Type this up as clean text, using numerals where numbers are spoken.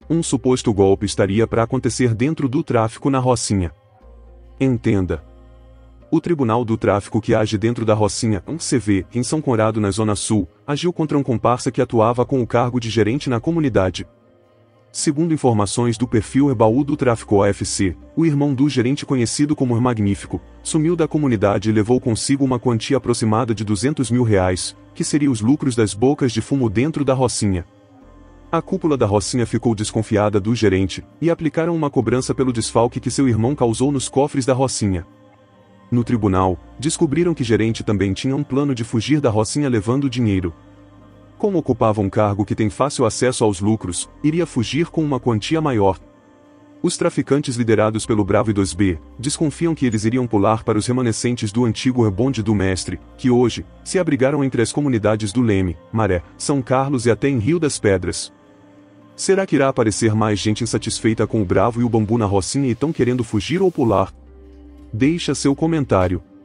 Um suposto golpe estaria para acontecer dentro do tráfico na Rocinha. Entenda. O Tribunal do Tráfico que age dentro da Rocinha, CV, em São Conrado na Zona Sul, agiu contra um comparsa que atuava com o cargo de gerente na comunidade. Segundo informações do perfil Baú do Tráfico OFC, o irmão do gerente conhecido como Magnífico, sumiu da comunidade e levou consigo uma quantia aproximada de R$200 mil, que seria os lucros das bocas de fumo dentro da Rocinha. A cúpula da Rocinha ficou desconfiada do gerente, e aplicaram uma cobrança pelo desfalque que seu irmão causou nos cofres da Rocinha. No tribunal, descobriram que gerente também tinha um plano de fugir da Rocinha levando dinheiro. Como ocupava um cargo que tem fácil acesso aos lucros, iria fugir com uma quantia maior. Os traficantes liderados pelo Bravo e 2B, desconfiam que eles iriam pular para os remanescentes do antigo bonde do Mestre, que hoje, se abrigaram entre as comunidades do Leme, Maré, São Carlos e até em Rio das Pedras. Será que irá aparecer mais gente insatisfeita com o Bravo e o Bambu na Rocinha e tão querendo fugir ou pular? Deixa seu comentário.